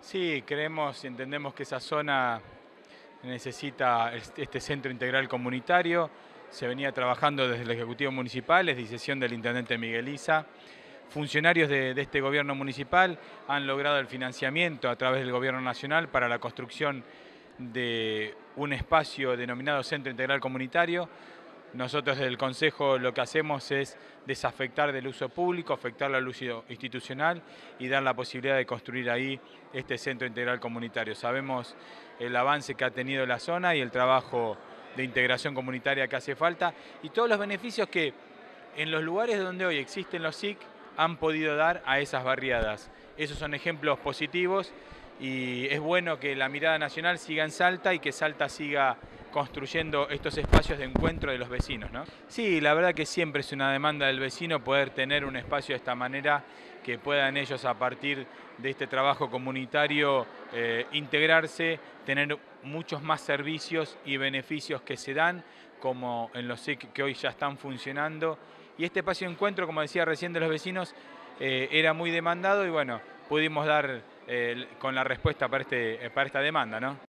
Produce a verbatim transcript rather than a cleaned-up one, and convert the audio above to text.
Sí, creemos y entendemos que esa zona necesita este este centro integral comunitario. Se venía trabajando desde el Ejecutivo Municipal, es decisión del Intendente Miguel Isa. Funcionarios de, de este gobierno municipal han logrado el financiamiento a través del gobierno nacional para la construcción de un espacio denominado Centro Integral Comunitario. Nosotros desde el Consejo lo que hacemos es desafectar del uso público, afectarlo al uso institucional y dar la posibilidad de construir ahí este centro integral comunitario. Sabemos el avance que ha tenido la zona y el trabajo de integración comunitaria que hace falta y todos los beneficios que en los lugares donde hoy existen los S I C han podido dar a esas barriadas. Esos son ejemplos positivos y es bueno que la mirada nacional siga en Salta y que Salta siga construyendo estos espacios de encuentro de los vecinos, ¿no? Sí, la verdad que siempre es una demanda del vecino poder tener un espacio de esta manera, que puedan ellos a partir de este trabajo comunitario eh, integrarse, tener muchos más servicios y beneficios que se dan, como en los S I C que hoy ya están funcionando. Y este espacio de encuentro, como decía recién, de los vecinos, eh, era muy demandado y bueno, pudimos dar eh, con la respuesta para, este, para esta demanda, ¿no?